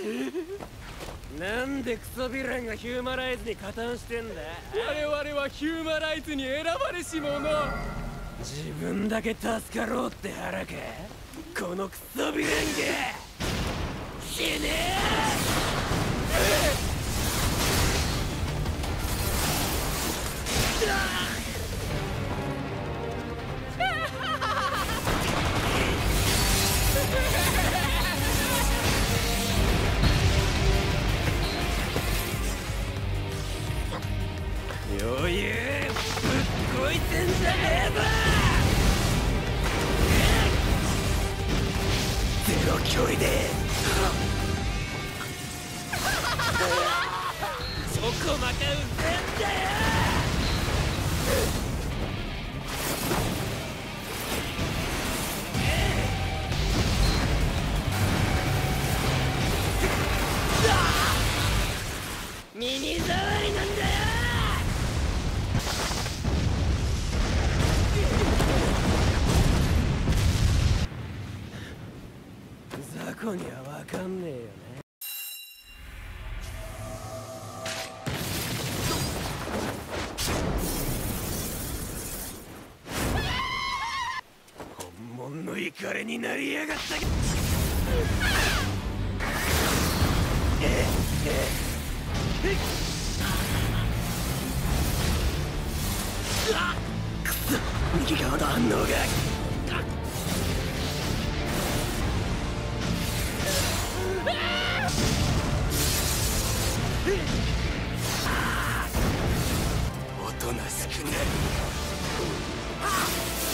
なんでクソヴィランがヒューマライズに加担してんだ。 我々はヒューマライズに選ばれし者。 自分だけ助かろうって腹か。このクソヴィランが死ね余裕ぶっこいてんじゃねえぞ。ゼロ距離でそこまかうぜんだよ。耳障りなんだよ。雑魚には分かんねえよね。本物のイカレになりやがった。くそ、右側の反応が。おとなしくなる。